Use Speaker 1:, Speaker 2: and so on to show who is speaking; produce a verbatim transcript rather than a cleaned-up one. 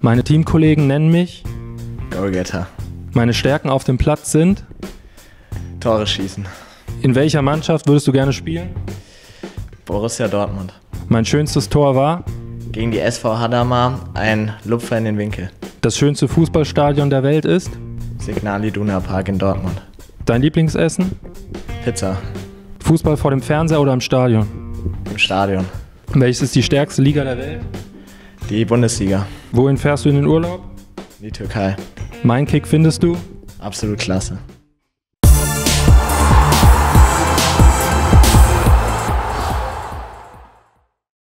Speaker 1: Meine Teamkollegen nennen mich.
Speaker 2: Goalgetter.
Speaker 1: Meine Stärken auf dem Platz sind.
Speaker 2: Tore schießen.
Speaker 1: In welcher Mannschaft würdest du gerne spielen?
Speaker 2: Borussia Dortmund.
Speaker 1: Mein schönstes Tor war.
Speaker 2: Gegen die S V Hadamar ein Lupfer in den Winkel.
Speaker 1: Das schönste Fußballstadion der Welt ist.
Speaker 2: Signal Iduna Park in Dortmund.
Speaker 1: Dein Lieblingsessen?
Speaker 2: Pizza.
Speaker 1: Fußball vor dem Fernseher oder im Stadion?
Speaker 2: Im Stadion.
Speaker 1: Welches ist die stärkste Liga der Welt?
Speaker 2: Die Bundesliga.
Speaker 1: Wohin fährst du in den Urlaub?
Speaker 2: Die Türkei.
Speaker 1: Mein Kick findest du?
Speaker 2: Absolut klasse.